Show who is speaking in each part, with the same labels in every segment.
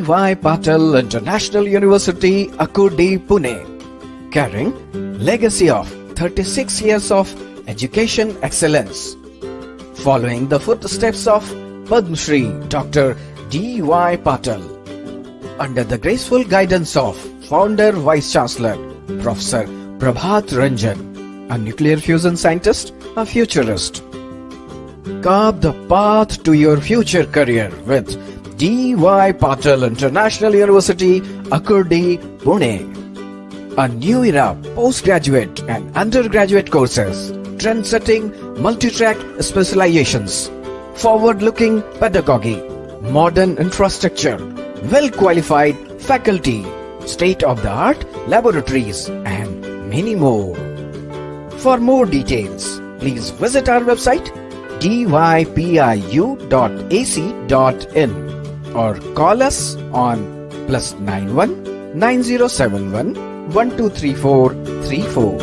Speaker 1: D.Y. Patil International University, Akurdi, Pune, carrying legacy of 36 years of education excellence. Following the footsteps of Padma Shri Dr. D.Y. Patil, under the graceful guidance of Founder Vice Chancellor Professor Prabhat Ranjan, a nuclear fusion scientist, a futurist. Carve the path to your future career with D.Y. Patil International University, Akurdi, Pune. A new era postgraduate and undergraduate courses, trend-setting multi-track specializations, forward-looking pedagogy, modern infrastructure, well-qualified faculty, state-of-the-art laboratories, and many more. For more details, please visit our website dypiu.ac.in or call us on +91 9071 123434.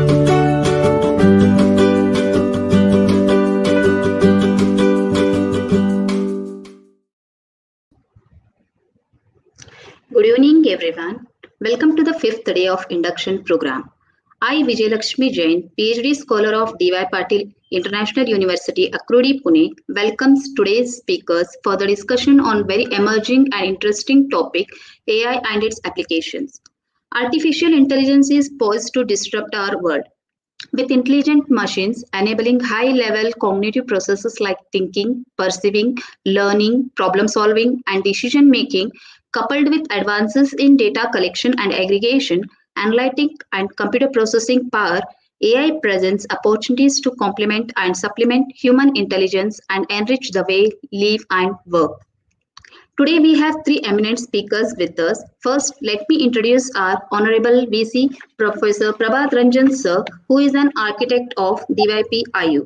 Speaker 2: Good evening, everyone. Welcome to the 5th day of induction program. I, Vijayalakshmi Jain, PhD scholar of D.Y. Patil International University, Akurdi, Pune, welcomes today's speakers for the discussion on very emerging and interesting topic, AI and its applications. Artificial intelligence is poised to disrupt our world, with intelligent machines enabling high-level cognitive processes like thinking, perceiving, learning, problem-solving, and decision-making, coupled with advances in data collection and aggregation, analytic and computer processing power. AI presents opportunities to complement and supplement human intelligence and enrich the way we live and work. Today we have three eminent speakers with us. First, let me introduce our Honorable VC, Professor Prabhat Ranjan Sir, who is an architect of DYPIU.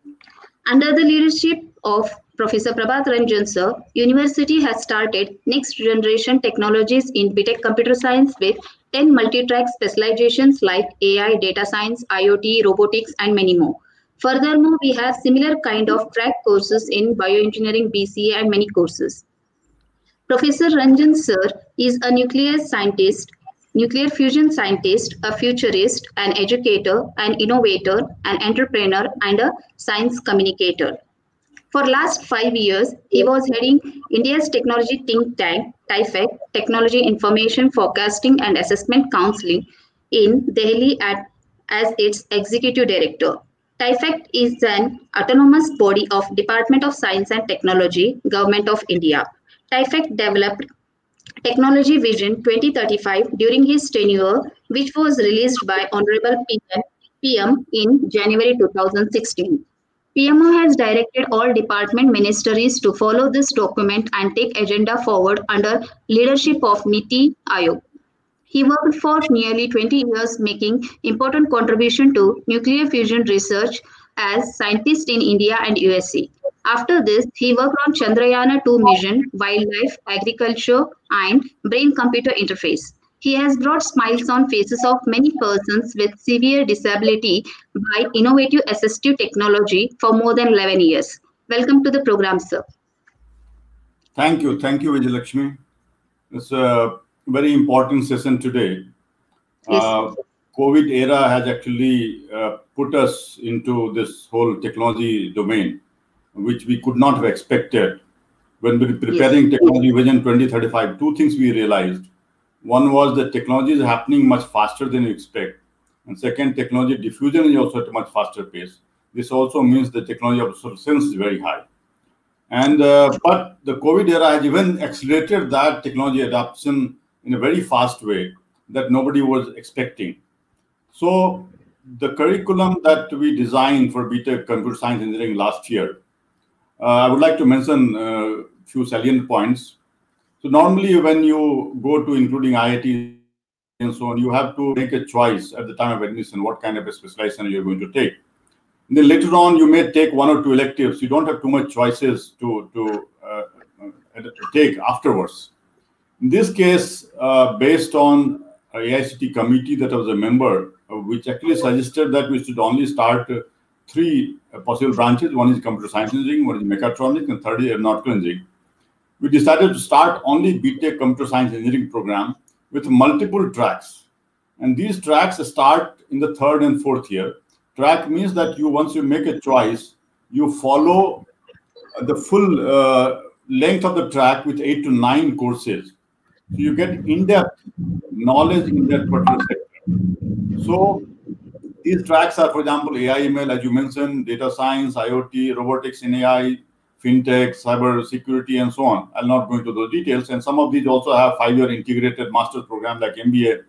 Speaker 2: Under the leadership of Professor Prabhat Ranjan Sir, University has started next generation technologies in BTech Computer Science with 10 multi-track specializations like AI, data science, IoT, robotics, and many more. Furthermore, we have similar kind of track courses in bioengineering, BCA, and many courses. Professor Ranjan Sir is a nuclear scientist, nuclear fusion scientist, a futurist, an educator, an innovator, an entrepreneur, and a science communicator. For last 5 years, he was heading India's technology think tank, TIFAC, Technology Information Forecasting and Assessment Counseling in Delhi as its executive director. TIFAC is an autonomous body of Department of Science and Technology, Government of India. TIFAC developed Technology Vision 2035 during his tenure, which was released by Honorable PM in January 2016. PMO has directed all department ministries to follow this document and take agenda forward under leadership of NITI Aayog. He worked for nearly 20 years, making important contribution to nuclear fusion research as scientist in India and USA. After this, he worked on Chandrayaan-2 mission, wildlife, agriculture, and brain-computer interface. He has brought smiles on faces of many persons with severe disability by innovative assistive technology for more than 11 years. Welcome to the program, sir.
Speaker 3: Thank you, Vijayalakshmi. It's a very important session today. Yes. COVID era has actually put us into this whole technology domain, which we could not have expected. When we were preparing Technology Vision 2035, two things we realized. One was that technology is happening much faster than you expect. And second, technology diffusion is also at a much faster pace. This also means the technology obsolescence is very high. And but the COVID era has even accelerated that technology adoption in a very fast way that nobody was expecting. So the curriculum that we designed for BTech Computer Science Engineering last year, I would like to mention a few salient points. So normally when you go to including IIT and so on, you have to make a choice at the time of admission, what kind of a specialization you're going to take. And then later on, you may take one or two electives. You don't have too much choices to take afterwards. In this case, based on AICT committee that I was a member, which actually suggested that we should only start three possible branches. One is computer science engineering, one is mechatronics, and third is aeronautical engineering. we decided to start only BTech Computer Science Engineering program with multiple tracks. And these tracks start in the 3rd and 4th year. Track means that once you make a choice, you follow the full length of the track with 8 to 9 courses. So you get in-depth knowledge in that particular sector. So these tracks are, for example, AI ML, as you mentioned, data science, IoT, robotics in AI, fintech, cyber security, and so on. I'll not go into those details. And some of these also have 5-year integrated master's program like MBA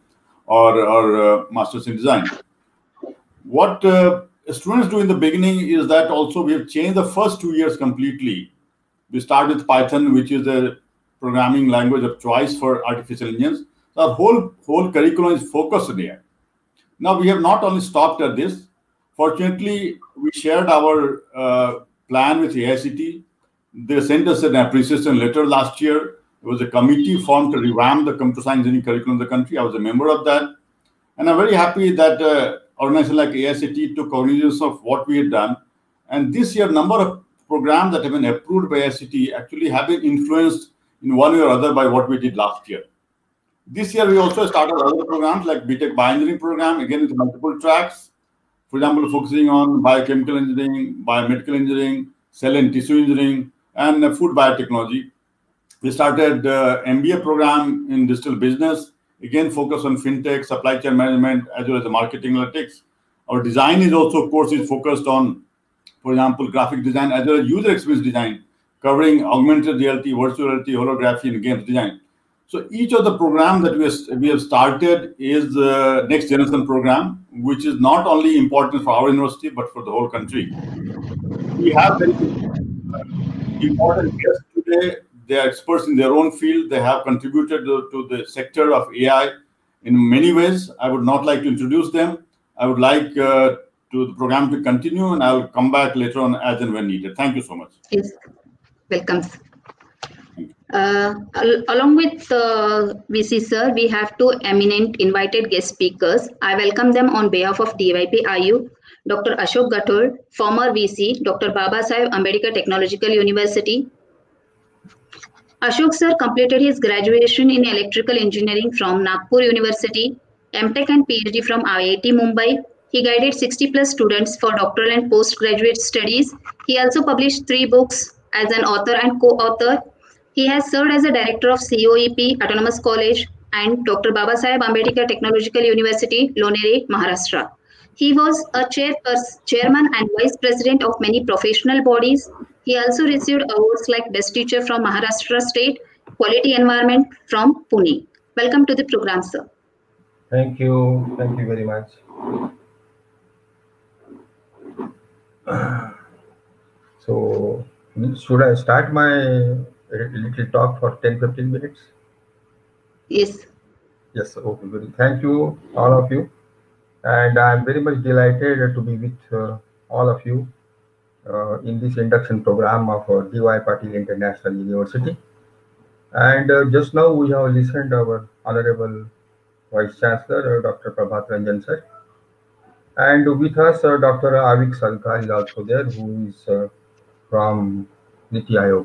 Speaker 3: or master's in design. What students do in the beginning is that also we have changed the first 2 years completely. We start with Python, which is the programming language of choice for artificial intelligence. So our whole curriculum is focused on AI. Now, we have not only stopped at this. Fortunately, we shared our plan with AICTE. They sent us an appreciation letter last year. There was a committee formed to revamp the computer science engineering curriculum in the country. I was a member of that. And I'm very happy that organizations like AICTE took cognizance of what we had done. And this year, number of programs that have been approved by AICTE actually have been influenced in one way or other by what we did last year. This year, we also started other programs like BTech Bioengineering program, again with multiple tracks. For example, focusing on biochemical engineering, biomedical engineering, cell and tissue engineering, and food biotechnology. We started MBA program in digital business, again focus on fintech, supply chain management, as well as the marketing analytics. Our design is also, of course, is focused on, for example, graphic design as well as user experience design, covering augmented reality, virtual reality, holography, and games design. So each of the programs that we have started is the next generation program, which is not only important for our university, but for the whole country. We have very important guests today. They are experts in their own field. They have contributed to the sector of AI in many ways. I would not like to introduce them. I would like to the program to continue, and I will come back later on as and when needed. Thank you so much.
Speaker 2: Yes, welcome. Along with VC sir, we have two eminent invited guest speakers. I welcome them on behalf of DYP-IU, Dr. Ashok Gathod, former VC, Dr. Babasaheb Ambedkar Technological University. Ashok sir completed his graduation in electrical engineering from Nagpur University, MTech and PhD from IIT Mumbai. He guided 60 plus students for doctoral and postgraduate studies. He also published 3 books as an author and co-author. He has served as a director of COEP Autonomous College and Dr. Babasaheb Ambedkar Technological University, Lonere, Maharashtra. He was a chairman and vice president of many professional bodies. He also received awards like Best Teacher from Maharashtra State, Quality Environment from Pune. Welcome to the program, sir.
Speaker 4: Thank you. Thank you very much. So, should I start my little talk for 10-15 minutes?
Speaker 2: Yes.
Speaker 4: Yes, okay. Thank you, all of you. And I'm very much delighted to be with all of you in this induction program of D.Y. Patil International University. And just now we have listened to our Honorable Vice Chancellor, Dr. Prabhat Ranjan sir. And with us, Dr. Avik Sarkar is also there, who is from Niti Aayog.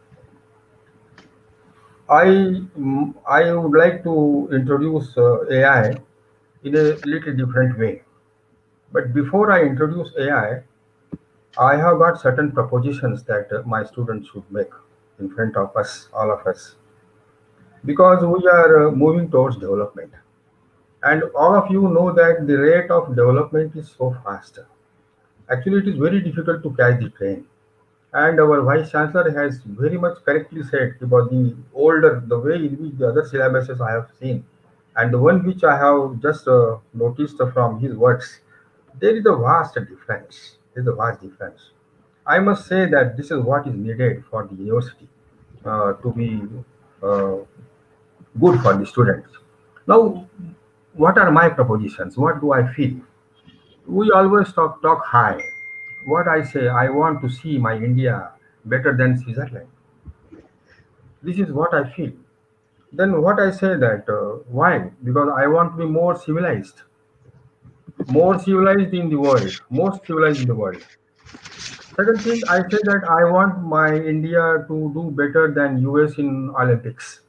Speaker 4: I would like to introduce AI in a little different way. But before I introduce AI, I have got certain propositions that my students should make in front of us, all of us. Because we are moving towards development. And all of you know that the rate of development is so fast. Actually, it is very difficult to catch the train. And our Vice Chancellor has very much correctly said about the way in which the other syllabuses I have seen, and the one which I have just noticed from his words, there is a vast difference. There is a vast difference. I must say that this is what is needed for the university to be good for the students. Now, what are my propositions? What do I feel? We always talk high. What I say, I want to see my India better than Switzerland. This is what I feel. Then what I say that, why? Because I want to be more civilized in the world, most civilized in the world. Second thing, I say that I want my India to do better than US in Olympics,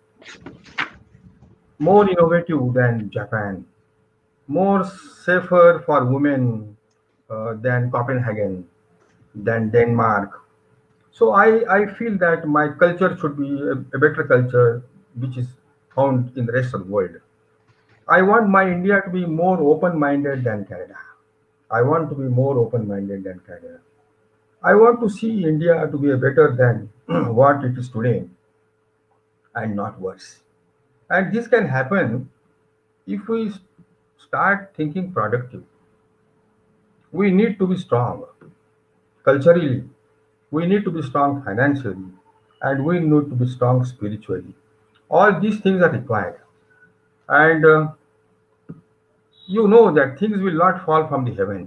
Speaker 4: more innovative than Japan, more safer for women than Copenhagen, than Denmark. So I feel that my culture should be a better culture which is found in the rest of the world. I want my India to be more open-minded than Canada. I want to be more open-minded than Canada. I want to see India to be a better than what it is today and not worse. And this can happen if we start thinking productive. We need to be strong culturally, we need to be strong financially, and we need to be strong spiritually. All these things are required. And you know that things will not fall from the heaven.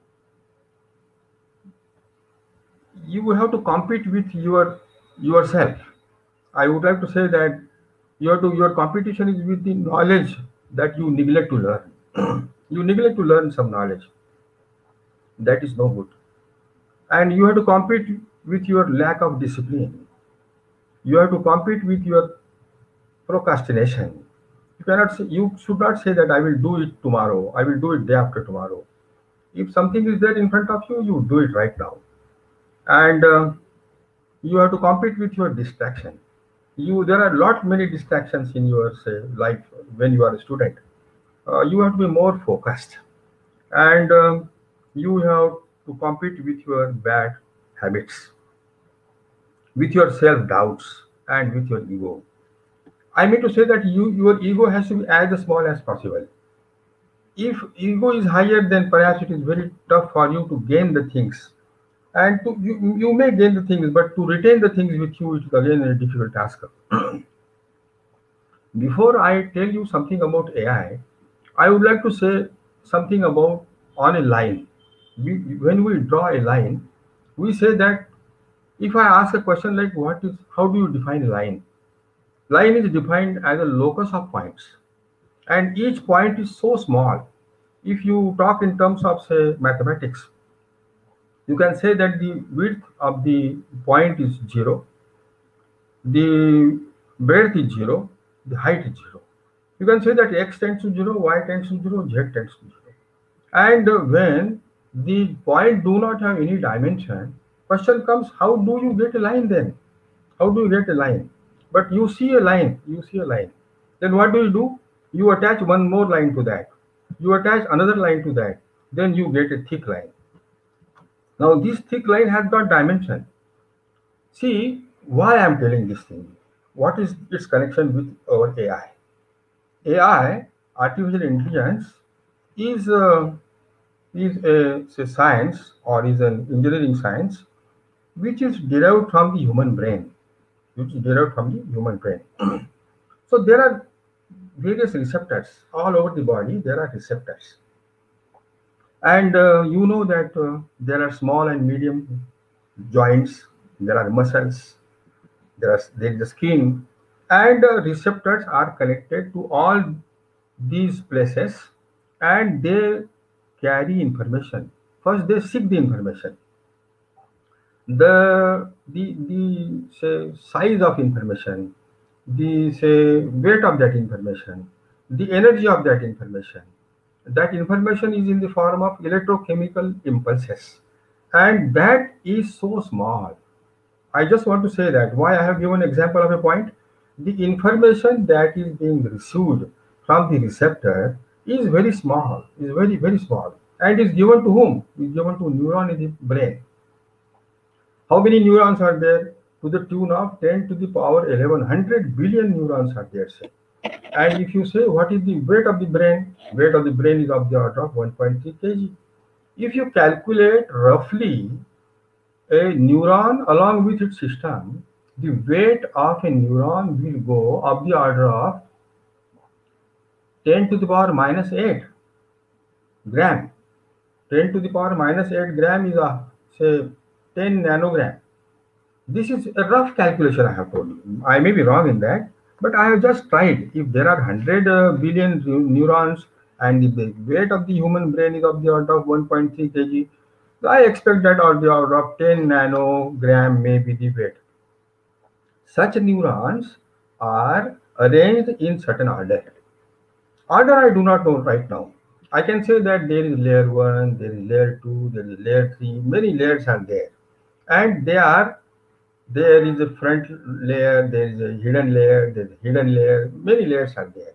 Speaker 4: You will have to compete with yourself. I would like to say that your competition is with the knowledge that you neglect to learn. You neglect to learn some knowledge. That is no good. And you have to compete with your lack of discipline. You have to compete with your procrastination. You should not say that I will do it tomorrow. I will do it day after tomorrow. If something is there in front of you, you do it right now. And you have to compete with your distraction. There are lot many distractions in your life when you are a student. You have to be more focused, and you have to compete with your bad habits, with your self doubts, and with your ego. I mean to say that your ego has to be as small as possible. If ego is higher, then perhaps it is very tough for you to gain the things. And you may gain the things, but to retain the things with you, it is again a difficult task. Before I tell you something about I would like to say something about on a line. When we draw a line, we say that if I ask a question like how do you define a line? Line is defined as a locus of points, and each point is so small. If you talk in terms of say mathematics, you can say that the width of the point is 0, the breadth is 0, the height is 0. You can say that x tends to 0, y tends to 0, z tends to 0. And when the point do not have any dimension, question comes, how do you get a line then? How do you get a line? But you see a line. Then what do? You attach one more line to that. You attach another line to that. Then you get a thick line. Now this thick line has got dimension. See why I am telling this thing. What is its connection with our AI? AI, artificial intelligence, is a science or is an engineering science which is derived from the human brain. So there are various receptors all over the body. There are receptors, and you know that there are small and medium joints. There are muscles. There is the skin, and receptors are connected to all these places, and they carry information. First, they seek the information. The say size of information, the say weight of that information, the energy of that information. That information is in the form of electrochemical impulses, and that is so small. I just want to say that why I have given example of a point. The information that is being received from the receptor is very small, is very small, and is given to whom? Is given to neuron in the brain. How many neurons are there? To the tune of 10 to the power 1100 billion neurons are there. Say. And if you say what is the weight of the brain? Weight of the brain is of the order of 1.3 kg. If you calculate roughly a neuron along with its system, the weight of a neuron will go of the order of 10 to the power minus 8 gram. 10 to the power minus 8 gram is say 10 nanogram. This is a rough calculation I have told you. I may be wrong in that, but I have just tried. If there are 100 billion neurons and the weight of the human brain is of the order of 1.3 kg, So I expect that on the order of 10 nanogram may be the weight. Such neurons are arranged in certain order. Order I do not know right now. I can say that there is layer 1, there is layer 2, there is layer 3, many layers are there. And there is a front layer, there is a hidden layer, there is a hidden layer, many layers are there.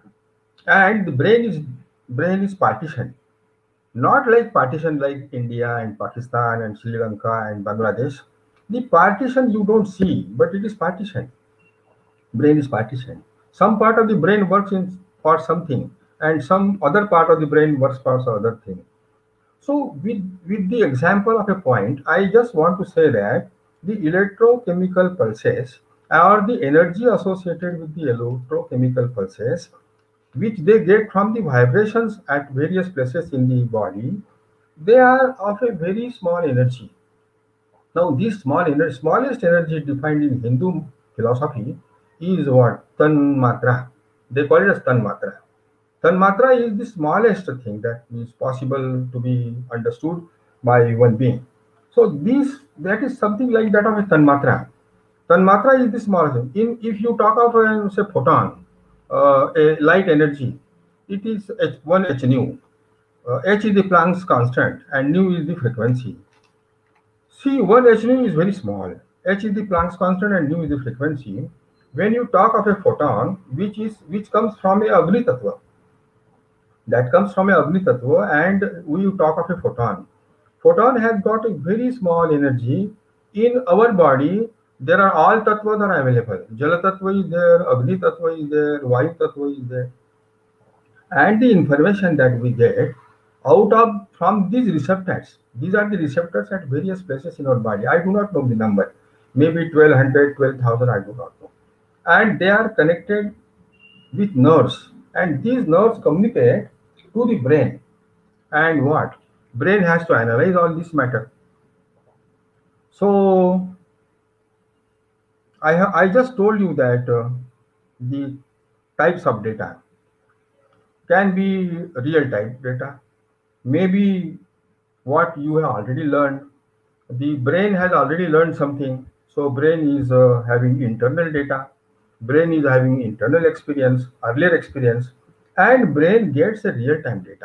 Speaker 4: And the brain is partitioned. Not like partition like India and Pakistan and Sri Lanka and Bangladesh. The partition you don't see, but it is partition. Brain is partition. Some part of the brain works for something, and some other part of the brain works for some other thing. So, with the example of a point, I just want to say that the electrochemical pulses or the energy associated with the electrochemical pulses, which they get from the vibrations at various places in the body, they are of a very small energy. Now, this smallest energy defined in Hindu philosophy is what? Tanmatra. They call it as Tanmatra. Tanmatra is the smallest thing that is possible to be understood by one being. So that is something like that of a Tanmatra. Tanmatra is the smallest thing. If you talk of say photon, a light energy, it is one h nu. H is the Planck's constant and nu is the frequency. See, one h nu is very small. H is the Planck's constant and nu is the frequency. When you talk of a photon, which comes from a Agni Tattva, that comes from a Agni Tattva, and we talk of a photon. Photon has got a very small energy. In our body, there are all tattvas are available. Jala Tattva is there, Agni Tattva is there, Vayu Tattva is there. And the information that we get from these receptors, these are the receptors at various places in our body. I do not know the number, maybe 1200, 12,000, I do not know. And they are connected with nerves, and these nerves communicate to the brain. And what? Brain has to analyze all this matter. So I just told you that the types of data can be real time data, maybe what you have already learned. The brain has already learned something, so brain is having internal data, brain is having internal experience, earlier experience, and brain gets a real-time data.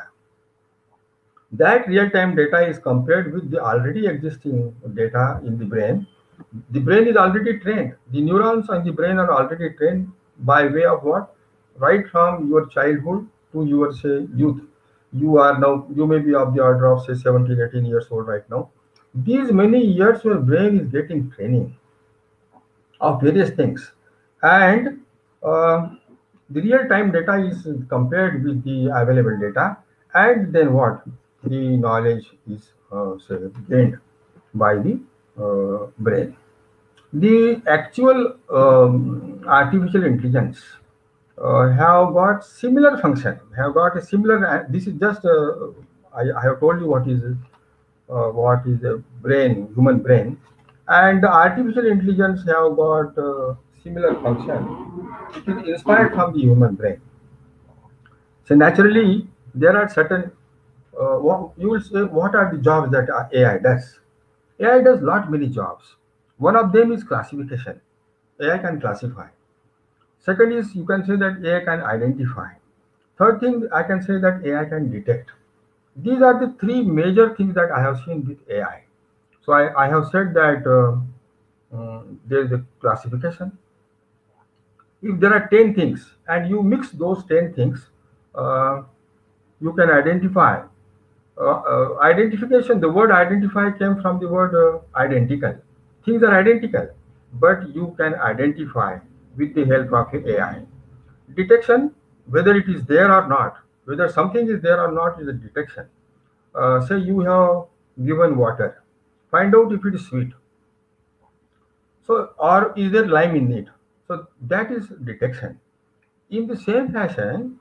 Speaker 4: That real-time data is compared with the already existing data in the brain. The brain is already trained. The neurons in the brain are already trained by way of what? Right from your childhood to your say youth. You may be of the order of say 17, 18 years old right now. These many years your brain is getting training of various things, and the real-time data is compared with the available data, and then what? The knowledge is say gained by the brain. The actual artificial intelligence have got similar function, have got a similar. This is just I have told you what is a brain, human brain, and the artificial intelligence have got similar function. It is inspired from the human brain. So naturally, there are certain. You will say, what are the jobs that AI does? AI does lot many jobs. One of them is classification. AI can classify. Second is you can say that AI can identify. Third thing I can say that AI can detect. These are the three major things that I have seen with AI. So I have said that there is a classification. If there are 10 things and you mix those 10 things, you can identify. Identification, the word identify came from the word identical. Things are identical, but you can identify with the help of AI. Detection, whether it is there or not, whether something is there or not is a detection. Say you have given water, find out if it is sweet. So, or is there lime in it? So that is detection. In the same fashion,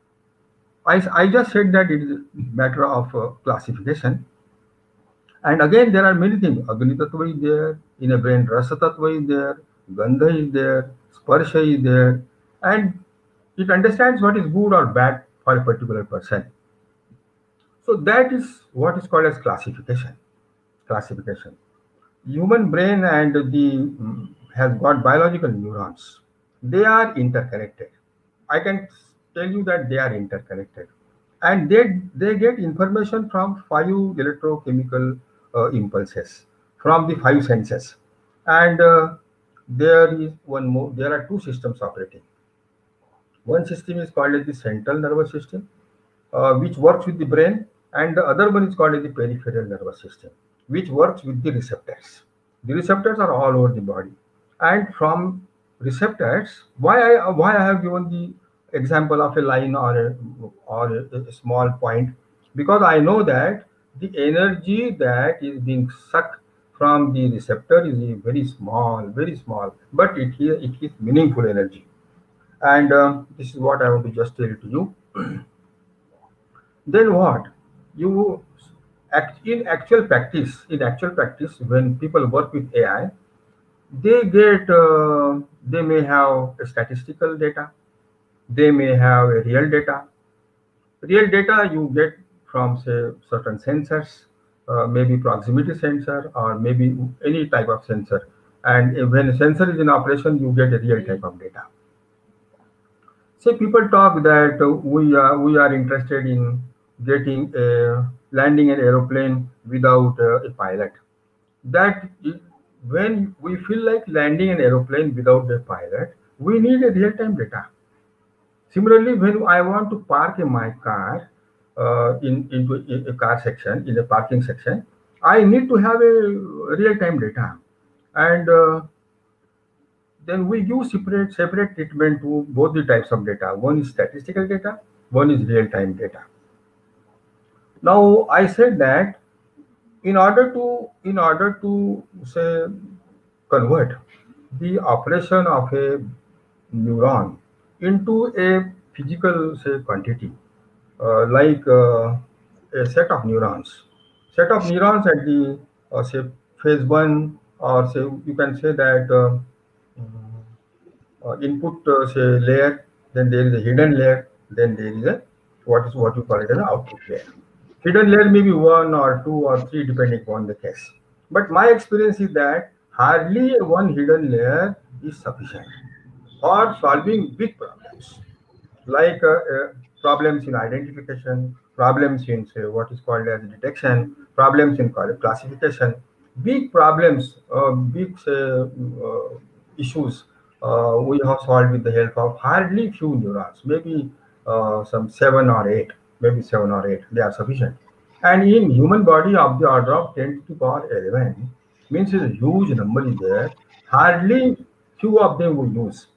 Speaker 4: I just said that it is a matter of classification. And again, there are many things. Agni Tattva is there, in a brain, Rasa Tattva is there, Gandha is there, Sparsha is there, and it understands what is good or bad for a particular person. So that is what is called as classification. classification. Human brain and the has got biological neurons. They are interconnected. I can tell you that they are interconnected, and they get information from 5 electrochemical impulses from the 5 senses, and there is one more. There are two systems operating. One system is called as the central nervous system, which works with the brain, and the other one is called as the peripheral nervous system, which works with the receptors. The receptors are all over the body, and from receptors, why I have given the example of a line or a small point, because I know that the energy that is being sucked from the receptor is very small, but it is meaningful energy, and this is what I want to just tell to you. Then what? You in actual practice, when people work with AI, they may have a statistical data, they may have a real data. Real data you get from say certain sensors, maybe proximity sensor or maybe any type of sensor. And when a sensor is in operation, you get a real type of data. Say people talk that we are interested in getting landing an aeroplane without a pilot. That when we feel like landing an aeroplane without a pilot, we need a real-time data. Similarly, when I want to park my car into a car section, in a parking section, I need to have a real-time data, and then we use separate treatment to both the types of data. One is statistical data, one is real-time data. Now I said that in order to say convert the operation of a neuron into a physical say quantity, like a set of neurons at the say phase one, or say you can say that input say layer, then there is a hidden layer, then there is a what you call it as an output layer. Hidden layer may be one or two or three depending upon the case. But my experience is that hardly one hidden layer is sufficient for solving big problems, like problems in identification, problems in say what is called as detection, problems in classification, big problems, big issues we have solved with the help of hardly few neurons, maybe some 7 or 8, maybe 7 or 8, they are sufficient. And in human body of the order of 10 to the power 11, means a huge number is there, hardly few of them we use.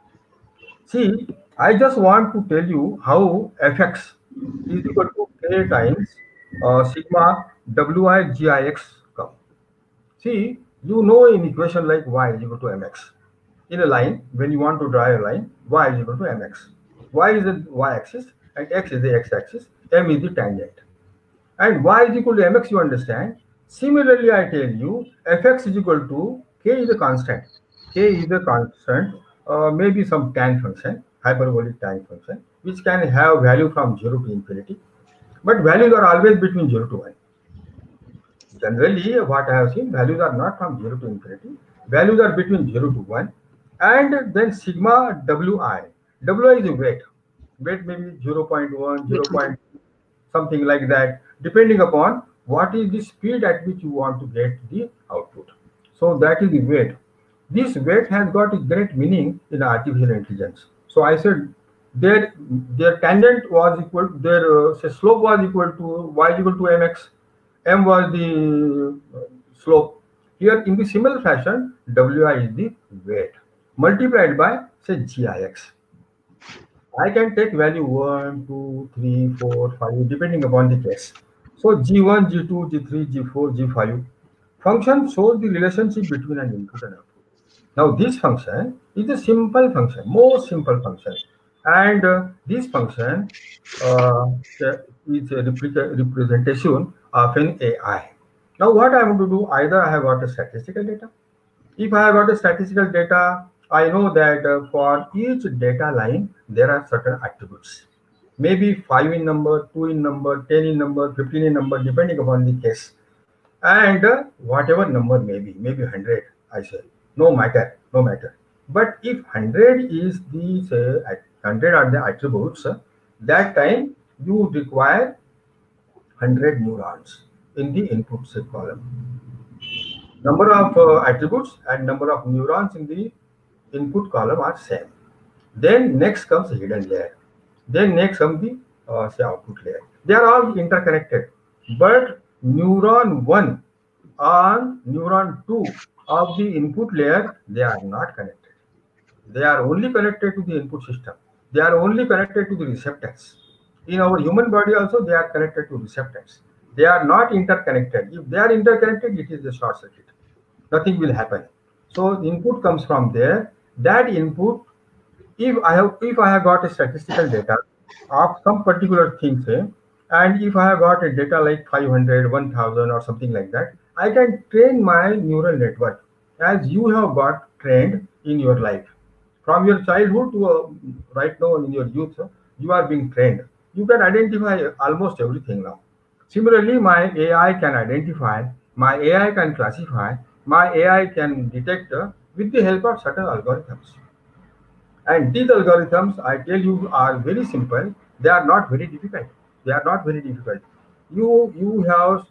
Speaker 4: See, I just want to tell you how fx is equal to k times sigma wi gix come. See, you know in equation like y is equal to mx. In a line, when you want to draw a line, y is equal to mx. Y is the y-axis and x is the x-axis, m is the tangent. And y is equal to mx, you understand. Similarly, I tell you, fx is equal to k is a constant. K is a constant, maybe some tan function, hyperbolic tan function, which can have value from 0 to infinity. But values are always between 0 to 1. Generally, what I have seen, values are not from 0 to infinity. Values are between 0 to 1. And then sigma wi. Wi is a weight. Weight may be 0.1, 0. Something like that, depending upon what is the speed at which you want to get the output. So that is the weight. This weight has got a great meaning in artificial intelligence. So I said their tangent was equal, their say slope was equal to y is equal to mx. M was the slope. Here in the similar fashion, wi is the weight multiplied by say gix. I can take value 1, 2, 3, 4, 5, depending upon the case. So G1, G2, G3, G4, G5. Function shows the relationship between an input and output. Now this function is a simple function, most simple function. And this function is a representation of an AI. Now what I want to do, either I have got a statistical data. If I have got a statistical data, I know that for each data line, there are certain attributes. Maybe 5 in number, 2 in number, 10 in number, 15 in number, depending upon the case. and whatever number maybe 100, I say, no matter, no matter. But if 100 is the, say, 100 are the attributes, that time you require 100 neurons in the input say, column. Number of attributes and number of neurons in the input column are same. Then next comes the hidden layer. Then next comes the say output layer. They are all interconnected, but neuron 1 and neuron 2 of the input layer, they are not connected. They are only connected to the input system. They are only connected to the receptors. In our human body also, they are connected to receptors. They are not interconnected. If they are interconnected, it is a short circuit. Nothing will happen. So input comes from there. That input, if I have got a statistical data of some particular thing, say, and if I have got a data like 500, 1000 or something like that, I can train my neural network as you have got trained in your life. From your childhood to right now in your youth, you are being trained. You can identify almost everything now. Similarly, my AI can identify, my AI can classify, my AI can detect with the help of certain algorithms. And these algorithms, I tell you, are very simple. They are not very difficult. They are not very difficult. You have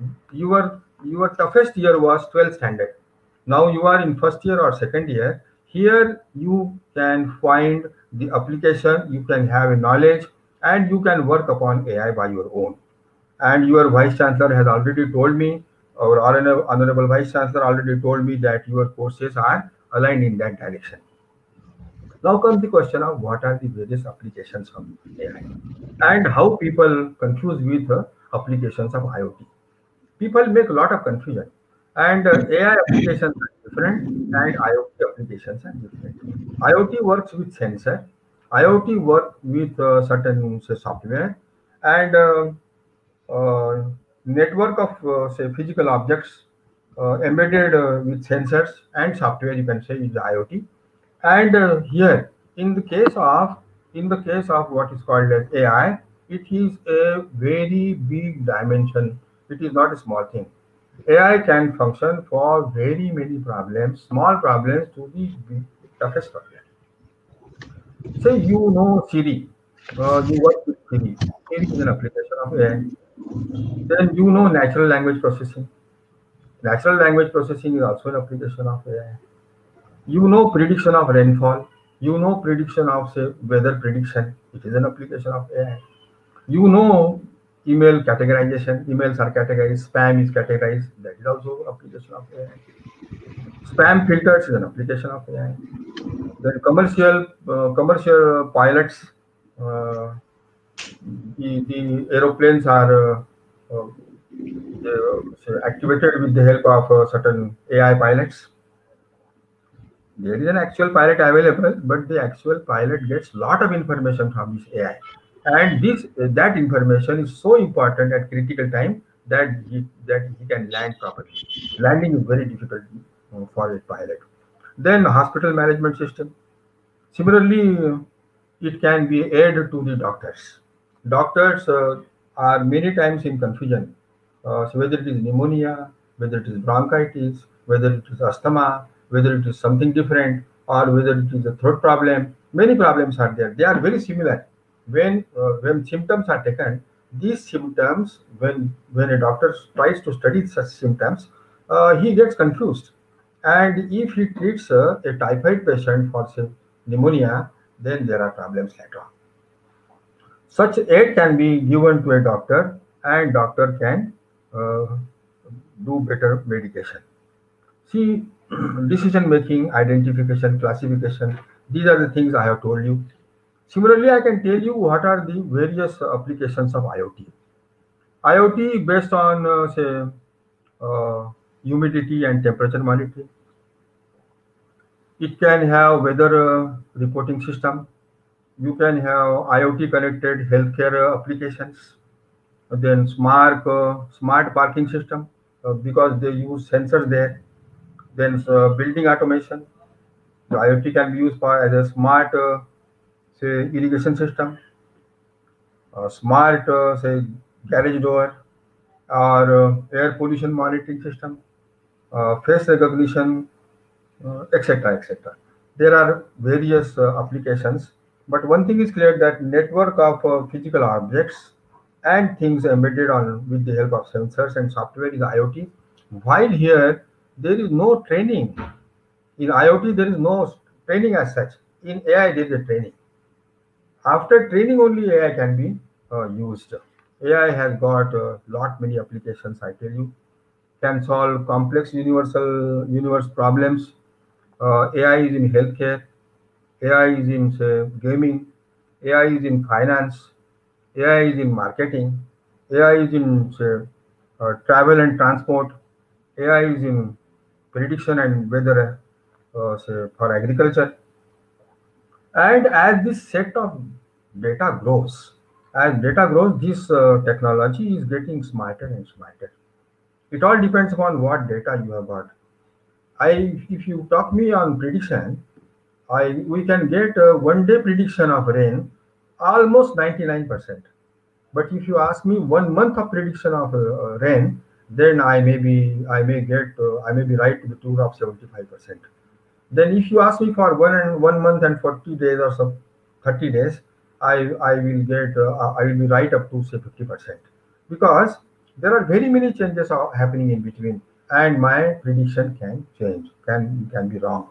Speaker 4: your toughest year was 12th standard. Now you are in first year or second year. Here you can find the application. You can have a knowledge, and you can work upon AI by your own. And your vice chancellor has already told me, or honorable vice chancellor already told me that your courses are aligned in that direction. Now comes the question of what are the various applications of AI and how people confuse with applications of IoT. People make a lot of confusion, and AI applications are different and IoT applications are different. IoT works with sensor, IoT works with certain say, software, and network of say physical objects embedded with sensors and software, you can say, is IoT. And here, in the case of what is called as AI, it is a very big dimension. It is not a small thing. AI can function for very many problems, small problems to the big, toughest problem. Say you know Siri, you work with Siri. Siri is an application of AI. Then you know natural language processing. Natural language processing is also an application of AI. You know prediction of rainfall. You know prediction of say weather prediction. It is an application of AI. You know email categorization. Emails are categorized. Spam is categorized. That is also application of AI. Spam filters is an application of AI. Then commercial pilots. Uh, the aeroplanes are say, activated with the help of certain AI pilots. There is an actual pilot available, but the actual pilot gets lot of information from this AI, and that information is so important at critical time that he can land properly. Landing is very difficult for a pilot. Then hospital management system. Similarly, it can be added to the doctors. Doctors are many times in confusion. So whether it is pneumonia, whether it is bronchitis, whether it is asthma, whether it is something different, or whether it is a throat problem, many problems are there. They are very similar. When symptoms are taken, these symptoms, when a doctor tries to study such symptoms, he gets confused. And if he treats a typhoid patient for say pneumonia, then there are problems later on. Such aid can be given to a doctor, and doctor can uh, do better medication. See, decision making, identification, classification, these are the things I have told you. Similarly, I can tell you what are the various applications of IoT. IoT based on, say, humidity and temperature monitoring. It can have weather reporting system. You can have IoT connected healthcare applications. Then smart parking system because they use sensors there. Then building automation. The IoT can be used for as a smart say irrigation system, smart say garage door, or air pollution monitoring system, face recognition, etc., etc. There are various applications, but one thing is clear that network of physical objects and things embedded on with the help of sensors and software is IoT. While here there is no training in IoT, there is no training as such. In AI, there is a training. After training, only AI can be used. AI has got lot many applications. I tell you, can solve complex universe problems. AI is in healthcare. AI is in say, gaming. AI is in finance. AI is in marketing. AI is in say, travel and transport. AI is in prediction and weather say, for agriculture. And as this set of data grows, this technology is getting smarter and smarter. It all depends upon what data you have got. If you talk me on prediction, we can get a 1 day prediction of rain, almost 99%. But if you ask me 1 month of prediction of rain, then I may be right to the tune of 75%. Then if you ask me for 1 month and 40 days or some 30 days, I will be right up to say 50%, because there are very many changes are happening in between, and my prediction can change, can be wrong.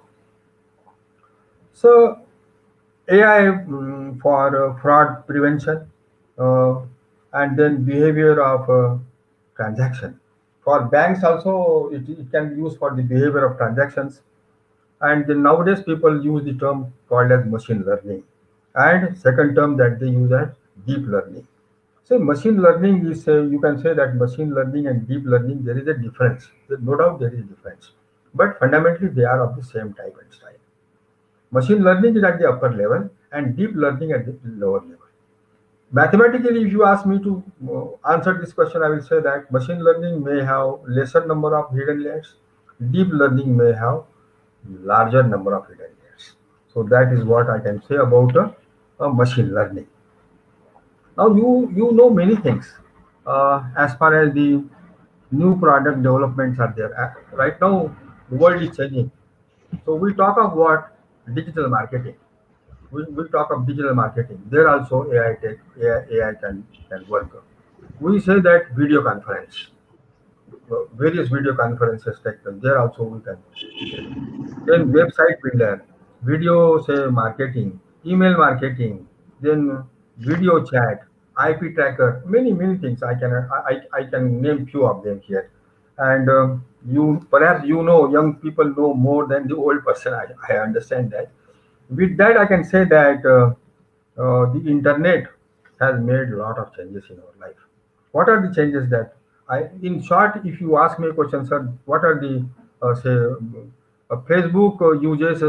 Speaker 4: So AI for fraud prevention, uh, and then behavior of transaction. For banks also, it can be used for the behavior of transactions. And then nowadays people use the term called as machine learning. And second term that they use as deep learning. So machine learning is, you can say that machine learning and deep learning, there is a difference. No doubt there is a difference. But fundamentally they are of the same type and style. Machine learning is at the upper level and deep learning at the lower level. Mathematically, if you ask me to answer this question, I will say that machine learning may have lesser number of hidden layers. Deep learning may have larger number of hidden layers. So that is what I can say about machine learning. Now you know many things as far as the new product developments are there. Right now, the world is changing. So we talk of what digital marketing. We talk of digital marketing. There also AI tech, AI can work. We say that video conference, various video conferences take place. There also we can. Then website builder, video say marketing, email marketing, then video chat, IP tracker, many things. I can name few of them here. And you perhaps you know young people know more than the old person. I understand that. With that, I can say that the internet has made a lot of changes in our life. What are the changes that in short, if you ask me a question, sir, what are the say Facebook uses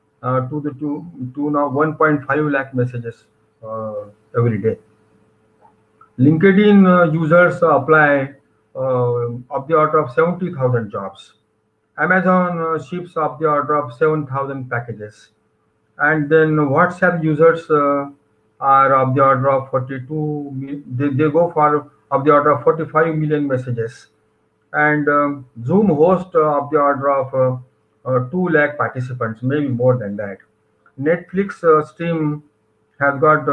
Speaker 4: to now 1.5 lakh messages every day. LinkedIn users apply of the order of 70,000 jobs. Amazon ships of the order of 7,000 packages. And then WhatsApp users are of the order of 42, they go for of the order of 45 million messages. And Zoom host of the order of 2 lakh participants, maybe more than that. Netflix stream has got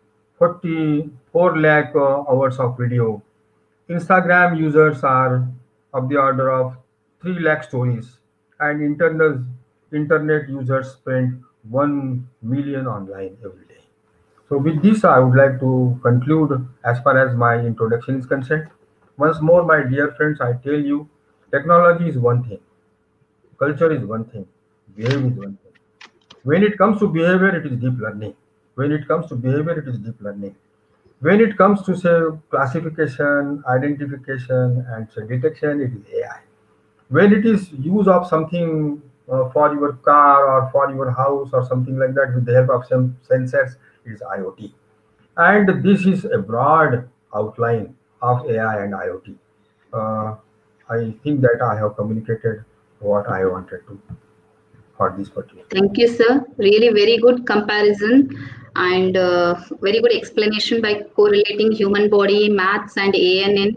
Speaker 4: 44 lakh hours of video. Instagram users are of the order of 3 lakh stories, and internet users spend 1 million online every day. So with this, I would like to conclude as far as my introduction is concerned. Once more, my dear friends, I tell you, technology is one thing, culture is one thing, behavior is one thing. When it comes to behavior, it is deep learning. When it comes to behavior, it is deep learning. When it comes to say classification, identification, and say, detection, it is AI. When it is use of something for your car or for your house or something like that with the help of some sensors, it is IoT. And this is a broad outline of AI and IoT. Uh, I think that I have communicated what I wanted to for this particular.
Speaker 2: Thank you, sir. Really very good comparison and very good explanation by correlating human body, maths, and ANN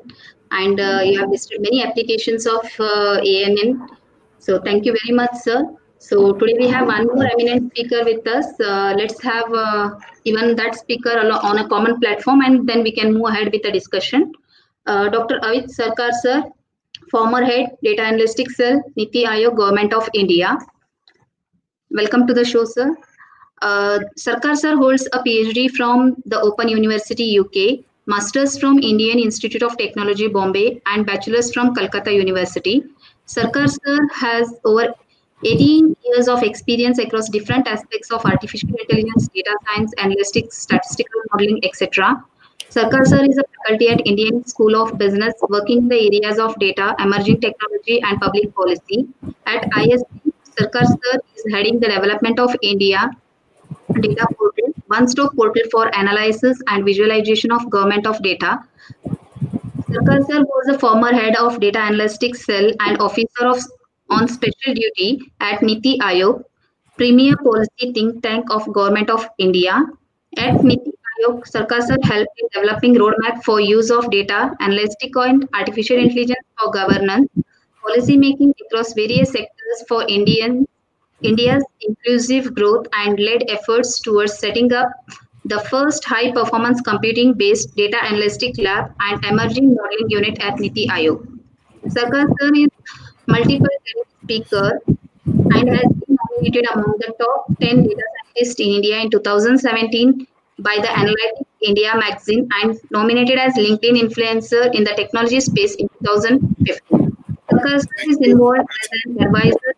Speaker 2: and you have listed many applications of ANN. So thank you very much, sir. So today we have one more eminent speaker with us. Let's have even that speaker on a common platform, and then we can move ahead with the discussion. Dr. Avit Sarkar, sir, former head, Data Analytics Cell, Niti Aayog, Government of India. Welcome to the show, sir. Sarkar sir holds a PhD from the Open University, UK, Masters from Indian Institute of Technology, Bombay, and Bachelor's from Calcutta University. Sarkar sir has over 18 years of experience across different aspects of artificial intelligence, data science, analytics, statistical modeling, etc. Sarkar sir is a faculty at Indian School of Business, working in the areas of data, emerging technology, and public policy. At ISB, Sarkar sir is heading the development of India Data Portal, one-stop portal for analysis and visualization of government of data. Sarkar sir was the former head of Data Analytics Cell and officer on special duty at Niti Aayog, premier policy think tank of Government of India. At Niti Aayog, Sarkar sir helped in developing roadmap for use of data, analytics and artificial intelligence for governance, policy making across various sectors for India's inclusive growth and led efforts towards setting up the first high-performance computing-based data analytic lab and emerging modeling unit at Niti Aayog. Sarkar sir is multiple speaker and has been nominated among the top 10 data scientists in India in 2017 by the Analytics India magazine and nominated as LinkedIn influencer in the technology space in 2015. Sarkar sir is involved as an advisor.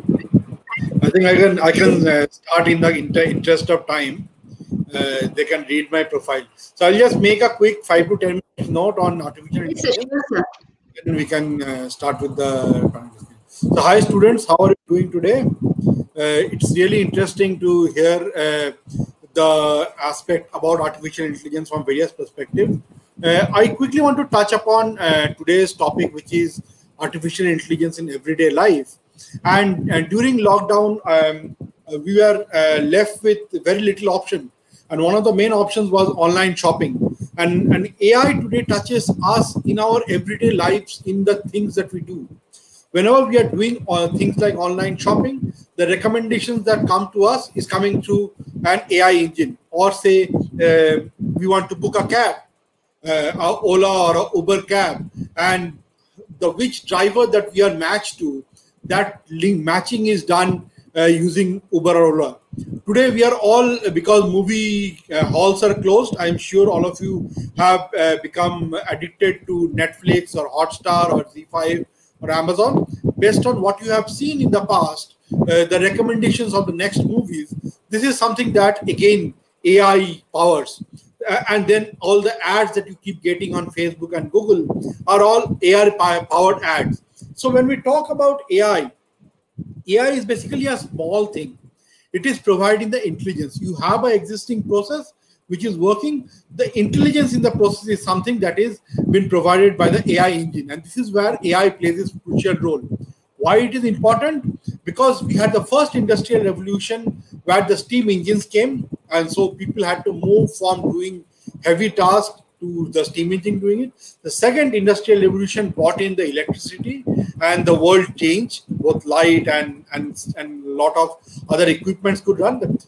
Speaker 5: I think I can start in the interest of time. They can read my profile. So I'll just make a quick 5 to 10 minutes note on artificial intelligence.
Speaker 2: Sure,
Speaker 5: Then we can start with the conversation. So hi students, how are you doing today? It's really interesting to hear the aspect about artificial intelligence from various perspectives. I quickly want to touch upon today's topic, which is artificial intelligence in everyday life. And during lockdown, we were left with very little option. And one of the main options was online shopping. And AI today touches us in our everyday lives in the things that we do. Whenever we are doing things like online shopping, the recommendations that come to us is coming through an AI engine. Or say we want to book a cab, Ola or a Uber cab, and which driver that we are matched to, that link matching is done using Uber or Ola. Today we are all, because movie halls are closed, I'm sure all of you have become addicted to Netflix or Hotstar or Z5 or Amazon. Based on what you have seen in the past, the recommendations of the next movies, this is something that again AI powers. And then all the ads that you keep getting on Facebook and Google are all AI powered ads. So when we talk about AI is basically a small thing. It is providing the intelligence. You have an existing process which is working. The intelligence in the process is something that is been provided by the AI engine. And this is where AI plays its crucial role. Why it is important? Because we had the first industrial revolution where the steam engines came. And so people had to move from doing heavy tasks to the steam engine doing it. The second industrial revolution brought in the electricity, and the world changed. Both light and a lot of other equipments could run. The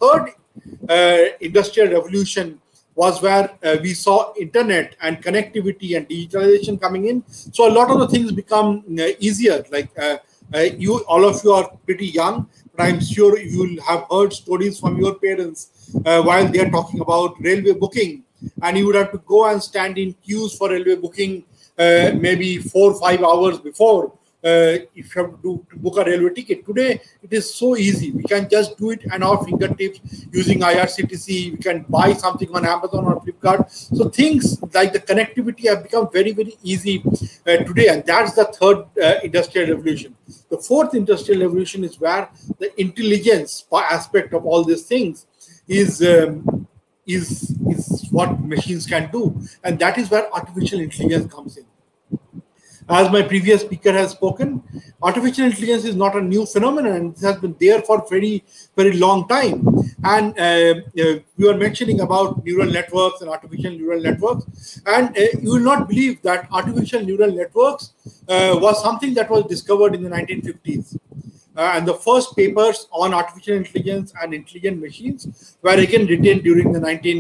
Speaker 5: third industrial revolution was where we saw internet and connectivity and digitalization coming in. So a lot of the things become easier. Like all of you are pretty young, but I'm sure you'll have heard stories from your parents while they are talking about railway booking. And you would have to go and stand in queues for railway booking maybe 4 or 5 hours before if you have to book a railway ticket. Today, it is so easy. We can just do it at our fingertips using IRCTC. We can buy something on Amazon or Flipkart. So things like the connectivity have become very, very easy today. And that's the third industrial revolution. The fourth industrial revolution is where the intelligence aspect of all these things is what machines can do. And that is where artificial intelligence comes in. as my previous speaker has spoken, artificial intelligence is not a new phenomenon, and it has been there for very, very long time. And we were mentioning about neural networks and artificial neural networks, and you will not believe that artificial neural networks was something that was discovered in the 1950s. And the first papers on artificial intelligence and intelligent machines were again written during the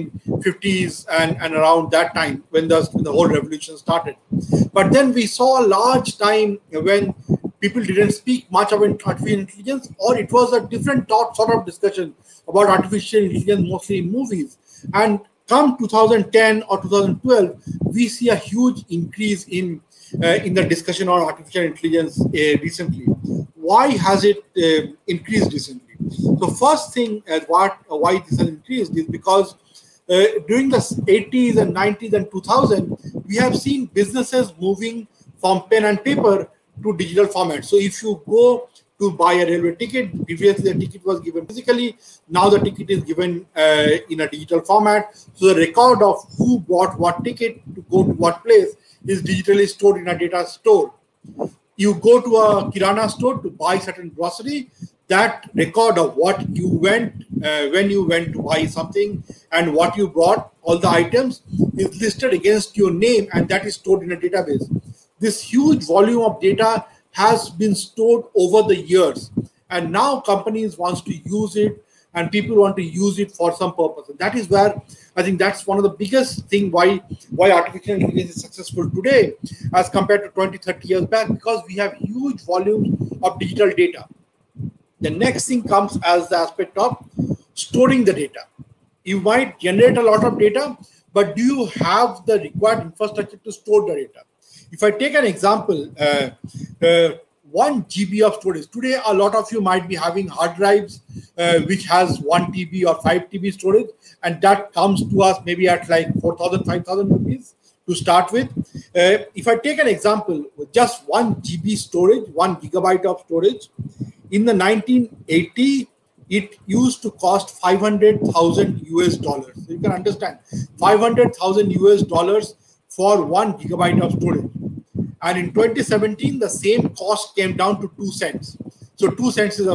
Speaker 5: 1950s and around that time when the whole revolution started. But then we saw a large time when people didn't speak much about artificial intelligence, or it was a different sort of discussion about artificial intelligence, mostly in movies. And come 2010 or 2012, we see a huge increase in the discussion on artificial intelligence recently. Why has it increased recently? So first thing why this has increased is because during the 80s and 90s and 2000, we have seen businesses moving from pen and paper to digital format. So if you go to buy a railway ticket, previously the ticket was given physically, now the ticket is given in a digital format. So the record of who bought what ticket to go to what place is digitally stored in a data store. You go to a Kirana store to buy certain grocery, that record of what you went, when you went to buy something and what you bought, all the items is listed against your name, and that is stored in a database. This huge volume of data has been stored over the years, and now companies want to use it and people want to use it for some purpose. And that is where I think that's one of the biggest thing why artificial intelligence is successful today as compared to 20, 30 years back, because we have huge volumes of digital data. The next thing comes as the aspect of storing the data. You might generate a lot of data, but do you have the required infrastructure to store the data? If I take an example, 1 GB of storage. Today, a lot of you might be having hard drives which has 1 TB or 5 TB storage, and that comes to us maybe at like 4,000, 5,000 rupees to start with. If I take an example, with just 1 GB storage, 1 gigabyte of storage, in the 1980, it used to cost 500,000 US dollars. So you can understand, 500,000 US dollars for 1 gigabyte of storage. And in 2017, the same cost came down to 2 cents. So 2 cents is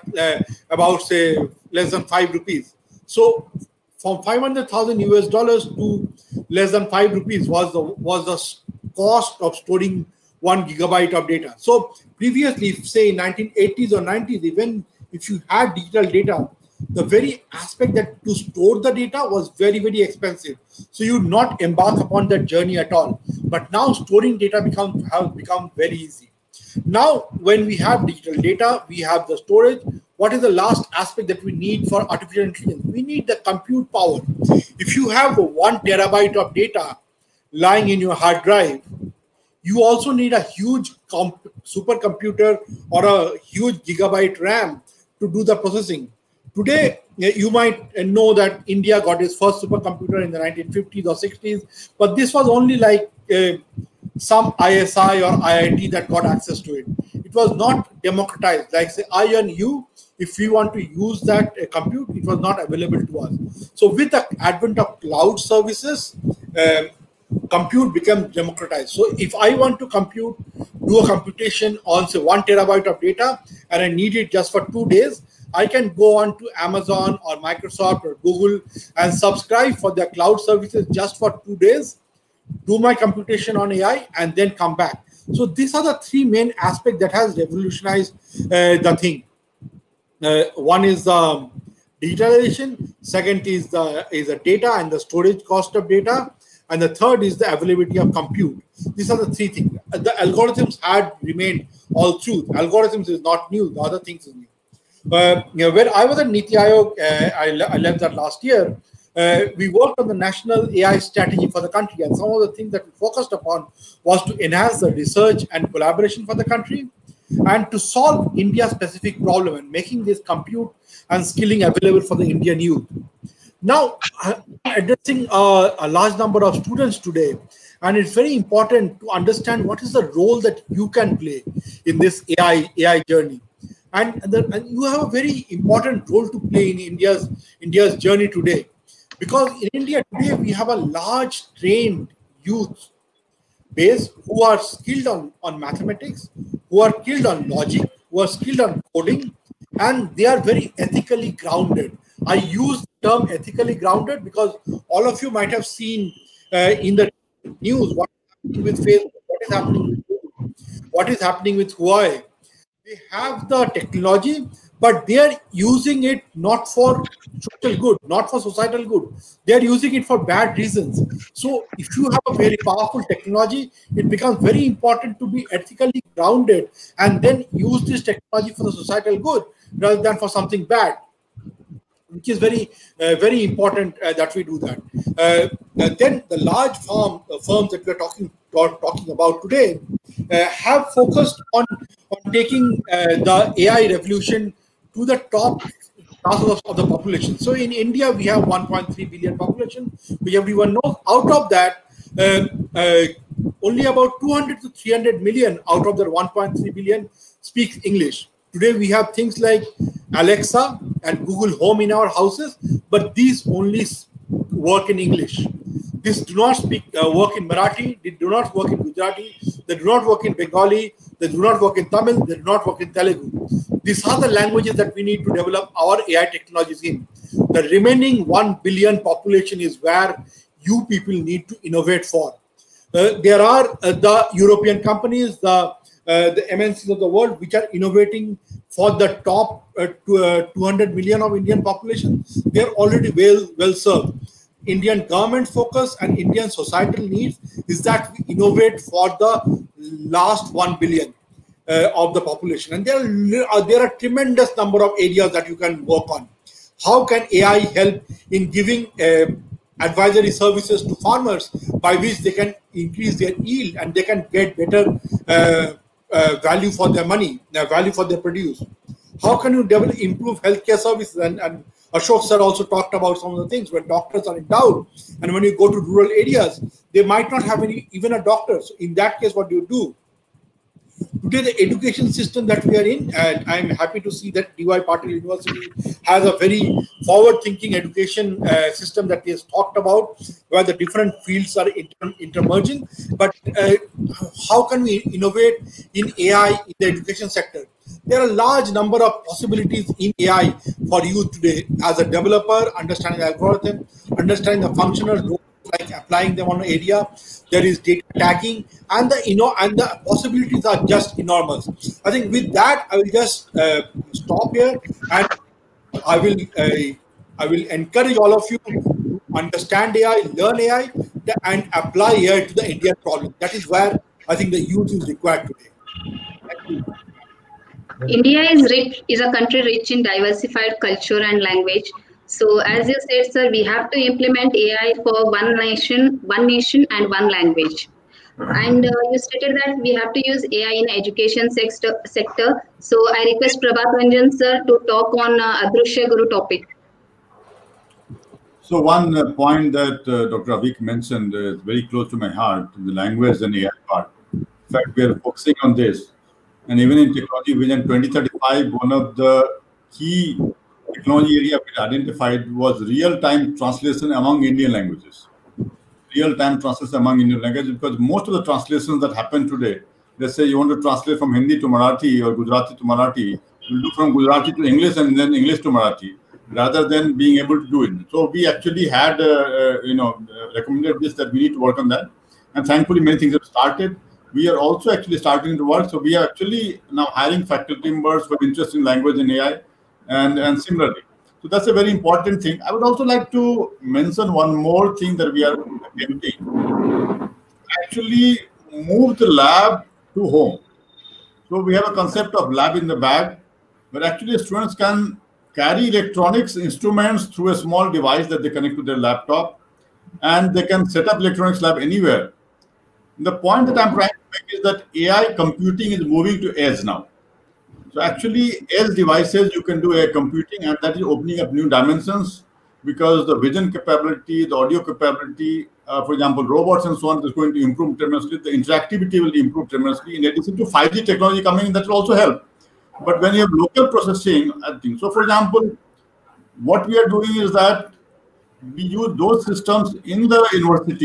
Speaker 5: about say less than 5 rupees. So from 500,000 US dollars to less than 5 rupees was the cost of storing 1 gigabyte of data. So previously, say in 1980s or 90s, even if you had digital data, the very aspect that to store the data was very, very expensive. So you not embark upon that journey at all. But now storing data has become very easy. Now, when we have digital data, we have the storage. What is the last aspect that we need for artificial intelligence? We need the compute power. If you have 1 terabyte of data lying in your hard drive, you also need a huge supercomputer or a huge gigabyte RAM to do the processing. Today, you might know that India got its first supercomputer in the 1950s or 60s, but this was only like some ISI or IIT that got access to it. It was not democratized. Like say I and you, if we want to use that compute, it was not available to us. So with the advent of cloud services, compute becomes democratized. So if I want to do a computation on say 1 terabyte of data and I need it just for 2 days, I can go on to Amazon or Microsoft or Google and subscribe for their cloud services just for 2 days, do my computation on AI, and then come back. So these are the 3 main aspects that has revolutionized the thing. One is digitalization. Second is the data and the storage cost of data. And the third is the availability of compute. These are the 3 things. The algorithms had remained all through. Algorithms is not new. The other things is new. When I was at Niti Aayog, I left that last year. We worked on the national AI strategy for the country, and some of the things that we focused upon was to enhance the research and collaboration for the country, and to solve India-specific problem and making this compute and skilling available for the Indian youth. Now, I'm addressing a large number of students today, and it's very important to understand what is the role that you can play in this AI journey. And you have a very important role to play in India's journey today, because in India today we have a large trained youth. base who are skilled on mathematics, who are skilled on logic, who are skilled on coding, and they are very ethically grounded. I use the term ethically grounded because all of you might have seen in the news what is happening with Facebook, what is happening with Google, what is happening with Huawei. They have the technology, but they are using it not for social good, not for societal good. They are using it for bad reasons. So if you have a very powerful technology, it becomes very important to be ethically grounded and then use this technology for the societal good rather than for something bad, which is very important that we do that. Then the large firms that we're talking about today have focused on taking the AI revolution to the top classes of the population. So in India, we have 1.3 billion population, which everyone knows. Out of that, only about 200 to 300 million out of the 1.3 billion speaks English. Today, we have things like Alexa and Google Home in our houses, but these only work in English. These do not work in Marathi, they do not work in Gujarati, they do not work in Bengali, they do not work in Tamil, they do not work in Telugu. These are the languages that we need to develop our AI technologies in. The remaining 1 billion population is where you people need to innovate for. There are the European companies, the MNCs of the world, which are innovating for the top 200 million of Indian population. They are already well served. Indian government focus and Indian societal needs is that we innovate for the last 1 billion of the population. And there are a tremendous number of areas that you can work on. How can AI help in giving advisory services to farmers by which they can increase their yield and they can get better value for their money, value for their produce? How can you improve healthcare services? And Ashok sir also talked about some of the things when doctors are in doubt, and when you go to rural areas, they might not have even a doctor. So in that case, what do you do? Today, the education system that we are in, and I'm happy to see that DY Patil University has a very forward-thinking education system that he has talked about, where the different fields are intermerging. But how can we innovate in AI in the education sector? There are a large number of possibilities in AI for you today as a developer, understanding the algorithm, understanding the functional role, like applying them on an area. There is data tagging, and the possibilities are just enormous. I think with that, I will just stop here, and I will encourage all of you to understand AI, learn AI, and apply AI to the Indian problem. That is where I think the youth is required today. Thank you.
Speaker 2: India is a country rich in diversified culture and language. So as you said, sir, we have to implement AI for one nation, and one language. And you stated that we have to use AI in education sector. So I request Prabhat Ranjan sir to talk on Adrushya Guru topic.
Speaker 3: So one point that Dr. Avik mentioned is very close to my heart, the language and AI part. In fact, we are focusing on this. And even in Technology Vision 2035, one of the key technology area we identified was real-time translation among Indian languages. Real-time translation among Indian languages, because most of the translations that happen today, let's say you want to translate from Hindi to Marathi or Gujarati to Marathi, you do from Gujarati to English and then English to Marathi, rather than being able to do it. So we actually had, recommended this, that we need to work on that. And thankfully, many things have started. We are also actually starting to work. So we are actually now hiring faculty members who are interested in language and AI and similarly. So that's a very important thing. I would also like to mention one more thing that we are attempting. Actually move the lab to home. So we have a concept of lab in the bag, where actually students can carry electronics instruments through a small device that they connect to their laptop, and they can set up electronics lab anywhere. The point that I'm trying to make is that AI computing is moving to edge now. So actually, edge devices, you can do AI computing, and that is opening up new dimensions, because the vision capability, the audio capability, for example, robots and so on, is going to improve tremendously. The interactivity will improve tremendously. In addition to 5G technology coming in, that will also help. But when you have local processing, I think so. For example, what we are doing is that we use those systems in the university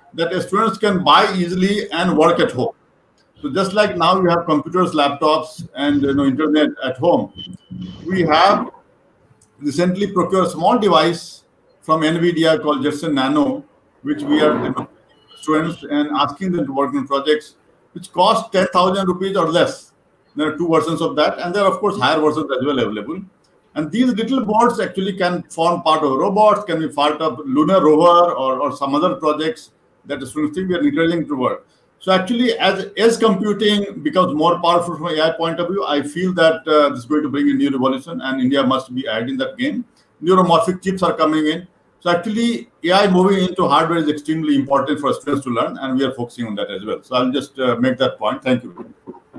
Speaker 3: that students can buy easily and work at home. So just like now you have computers, laptops, and internet at home, we have recently procured a small device from NVIDIA called Jetson Nano, which we are students and asking them to work on projects which cost 10,000 rupees or less. There are two versions of that, and there are of course higher versions as well available. And these little boards actually can form part of robots, can be part of lunar rover or some other projects that the students think we are encouraging to work. So actually, as computing becomes more powerful from an AI point of view, I feel that this is going to bring a new revolution, and India must be ahead in that game. Neuromorphic chips are coming in. So actually, AI moving into hardware is extremely important for students to learn, and we are focusing on that as well. So I'll just make that point. Thank you.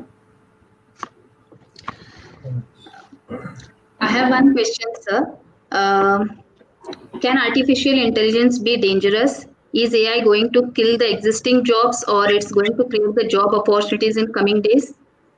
Speaker 2: I have one question, sir. Can artificial intelligence be dangerous? Is AI going to kill the existing jobs, or it's going to create the job opportunities in coming days?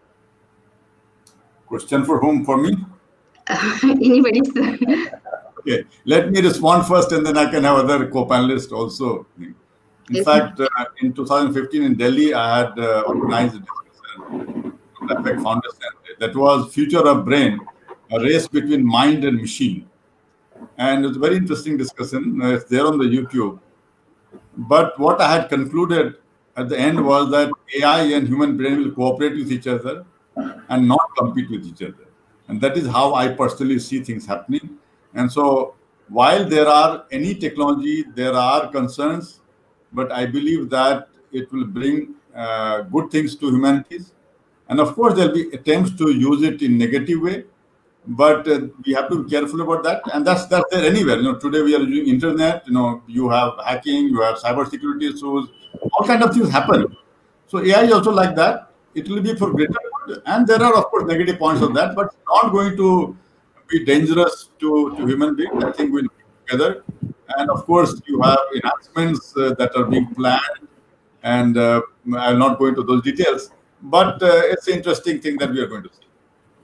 Speaker 3: Question for whom? For me?
Speaker 2: Anybody, sir?
Speaker 3: Okay, let me respond first, and then I can have other co-panelists also. In fact, in 2015 in Delhi, I had organized a discussion from the Foundation. That was Future of Brain, a race between mind and machine. And it was a very interesting discussion. It's there on the YouTube. But what I had concluded at the end was that AI and human brain will cooperate with each other and not compete with each other. And that is how I personally see things happening. And so while there are any technology, there are concerns, but I believe that it will bring good things to humanities. And of course, there'll be attempts to use it in negative way, but we have to be careful about that. And that's there anywhere. Today we are using internet. You have hacking, you have cybersecurity issues, all kind of things happen. So AI is also like that. It will be for greater good, and there are of course negative points of that, but it's not going to be dangerous to human beings. I think we'll work together. And of course, you have enhancements that are being planned, and I'll not go into those details. But it's an interesting thing that we are going to see.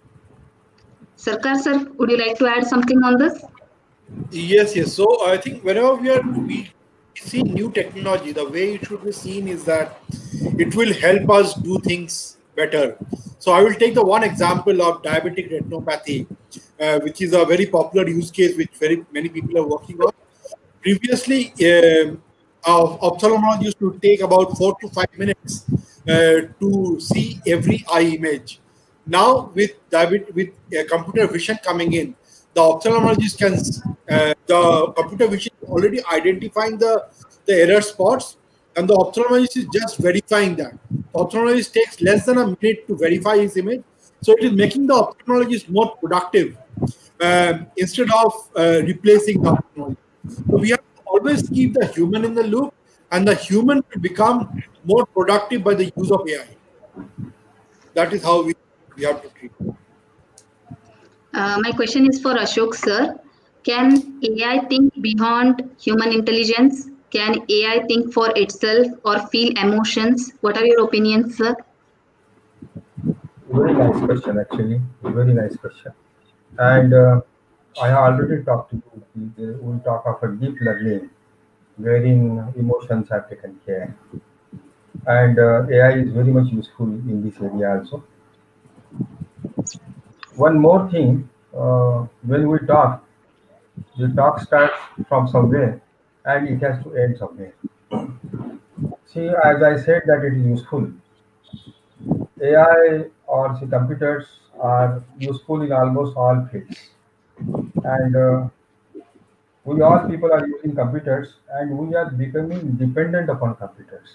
Speaker 2: Sarkar sir, would you like to add something on this?
Speaker 5: Yes. So I think whenever we see new technology, the way it should be seen is that it will help us do things better. So I will take the one example of diabetic retinopathy, which is a very popular use case which very many people are working on. Previously, ophthalmologists used to take about 4 to 5 minutes to see every eye image. Now, with computer vision coming in, the ophthalmologist can, the computer vision is already identifying the error spots, and the ophthalmologist is just verifying that. The ophthalmologist takes less than a minute to verify his image, so it is making the ophthalmologist more productive instead of replacing the ophthalmologist. So we have to always keep the human in the loop, and the human will become more productive by the use of AI. That is how we have to treat it.
Speaker 2: My question is for Ashok sir. Can AI think beyond human intelligence? Can AI think for itself or feel emotions? What are your opinions, sir?
Speaker 4: Very nice question, actually. Very nice question. And I have already talked to you. We talk of a deep learning, wherein emotions are taken care. And AI is very much useful in this area also. One more thing, when we talk, the talk starts from somewhere and it has to end somewhere. See, as I said that it is useful. AI or the computers are useful in almost all fields. And we all people are using computers and we are becoming dependent upon computers.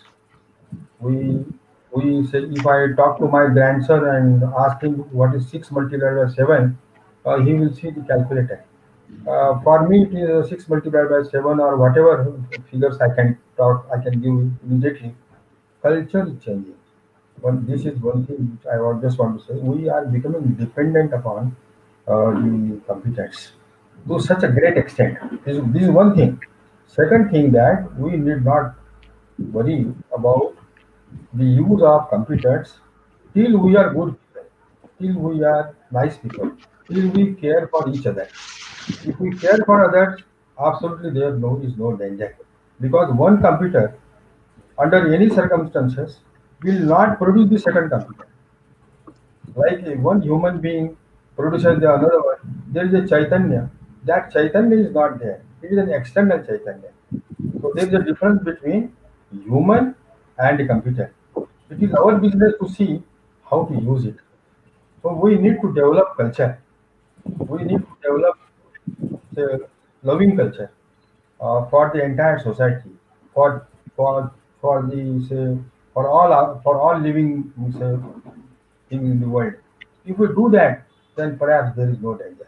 Speaker 4: We say, if I talk to my grandson and ask him what is 6 multiplied by 7, he will see the calculator. For me, it is 6 multiplied by 7 or whatever figures I can give immediately. Culture is changing. This is one thing which I just want to say. We are becoming dependent upon the computers to such a great extent. This is one thing. Second thing, that we need not worry about the use of computers till we are good people, till we are nice people, till we care for each other. If we care for others, absolutely there is no danger. Because one computer under any circumstances, will not produce the second computer. Like one human being produces the another one, there is a Chaitanya. That Chaitanya is not there. It is an external Chaitanya. So there is a difference between human and a computer. It is our business to see how to use it. So we need to develop culture. We need to develop the loving culture for the entire society, for for the say for all living say things in the world. If we do that, then perhaps there is no danger.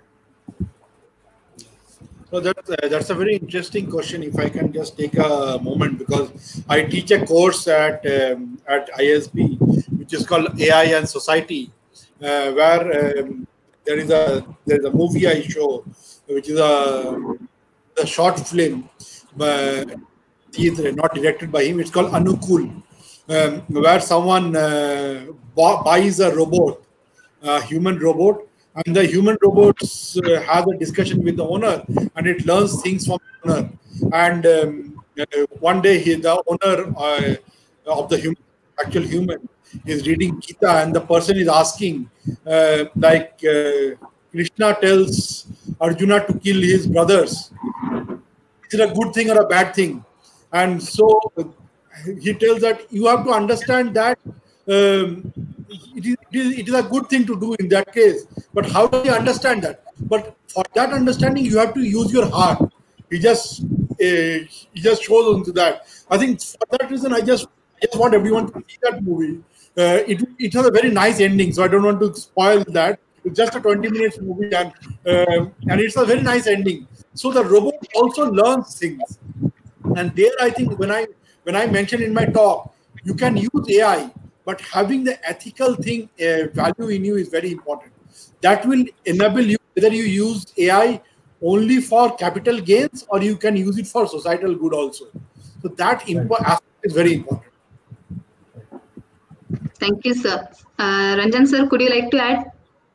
Speaker 5: So that's a very interesting question. If I can just take a moment, because I teach a course at ISB, which is called AI and Society, where there is a movie I show, which is a short film, but he is not directed by him. It's called Anukul, where someone buys a robot, a human robot, and the human robot has a discussion with the owner, and it learns things from the owner. And one day, the owner of the actual human, is reading Gita, and the person is asking, Krishna tells Arjuna to kill his brothers. Is it a good thing or a bad thing? And so he tells that you have to understand that it is a good thing to do in that case. But how do you understand that? But for that understanding, you have to use your heart. He just shows into that. I think for that reason, I just want everyone to see that movie. It has a very nice ending, so I don't want to spoil that. It's just a 20 minutes movie, and it's a very nice ending. So the robot also learns things, and there I think when I mentioned in my talk, you can use AI, but having the ethical thing value in you is very important. That will enable you whether you use AI only for capital gains or you can use it for societal good also. So that aspect is very important.
Speaker 2: Thank you, sir. Ranjan sir, could you like to add?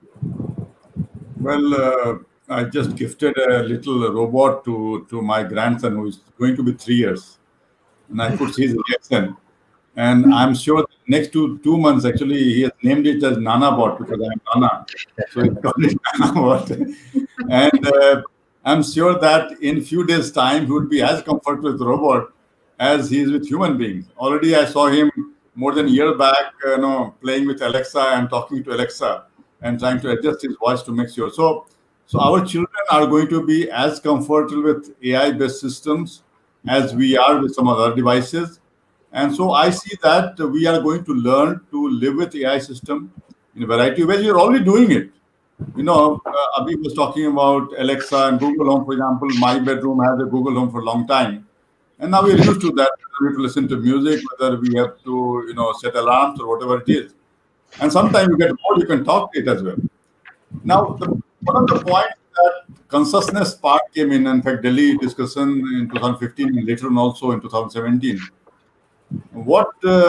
Speaker 3: Well, I just gifted a little robot to my grandson who is going to be 3 years. And I could see his reaction. And I'm sure next to 2 months, actually, he has named it as NanaBot because I'm Nana. So he called it NanaBot. And I'm sure that in few days' time, he would be as comfortable with the robot as he is with human beings. Already I saw him more than a year back, playing with Alexa and talking to Alexa and trying to adjust his voice to make sure. So our children are going to be as comfortable with AI-based systems as we are with some other devices. And so I see that we are going to learn to live with AI system in a variety of ways. You're already doing it. Abhi was talking about Alexa and Google Home, for example. My bedroom has a Google Home for a long time. And now we're used to that. We have to listen to music, whether we have to, set alarms or whatever it is. And sometimes you get bored, you can talk to it as well. Now, one of the points that consciousness part came in fact, Delhi discussion in 2015 and later on also in 2017. What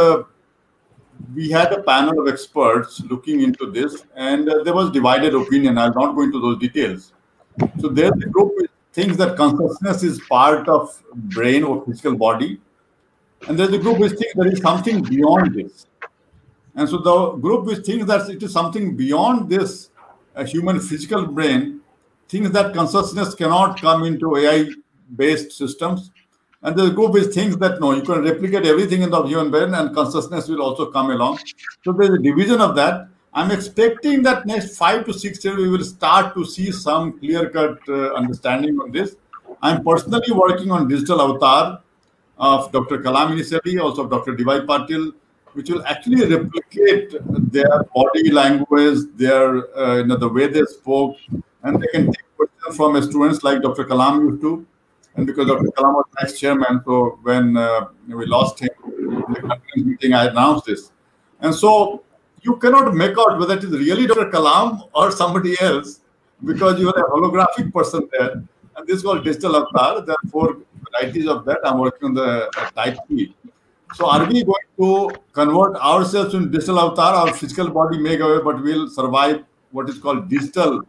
Speaker 3: we had a panel of experts looking into this, and there was divided opinion. I'll not go into those details. So there's a group which thinks that consciousness is part of brain or physical body, and there's a group which thinks there is something beyond this. And so the group which thinks that it is something beyond this human physical brain thinks that consciousness cannot come into AI-based systems. And the group which thinks that no, you can replicate everything in the human brain and consciousness will also come along. So there's a division of that. I'm expecting that next 5 to 6 years, we will start to see some clear-cut understanding on this. I'm personally working on digital avatar of Dr. Kalam initially, also of Dr. D.Y. Patil, which will actually replicate their body language, their the way they spoke, and they can take questions from students like Dr. Kalam used to. And because Dr. Kalam was next chairman, so when we lost him in the conference meeting, I announced this. And so you cannot make out whether it is really Dr. Kalam or somebody else because you have a holographic person there. And this is called digital avatar. There are 4 varieties of that. I'm working on the type 3. So are we going to convert ourselves into digital avatar? Our physical body may go away, but we'll survive what is called digital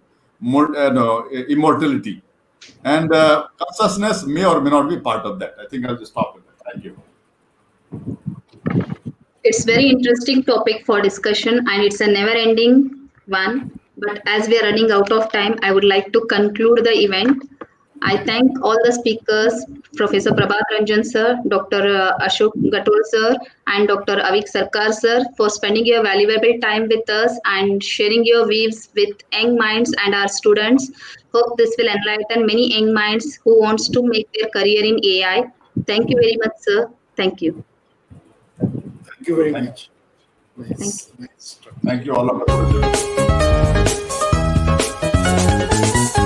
Speaker 3: immortality. And consciousness may or may not be part of that. I think I'll just stop with that. Thank you.
Speaker 2: It's very interesting topic for discussion and it's a never-ending one. But as we are running out of time, I would like to conclude the event. I thank all the speakers, Professor Prabhat Ranjan sir, Dr. Ashok Gatul sir, and Dr. Avik Sarkar sir for spending your valuable time with us and sharing your views with young minds and our students. Hope this will enlighten many young minds who wants to make their career in AI. Thank you very much, sir. Thank you.
Speaker 5: Thank you very much. Nice.
Speaker 3: Thank you all of us.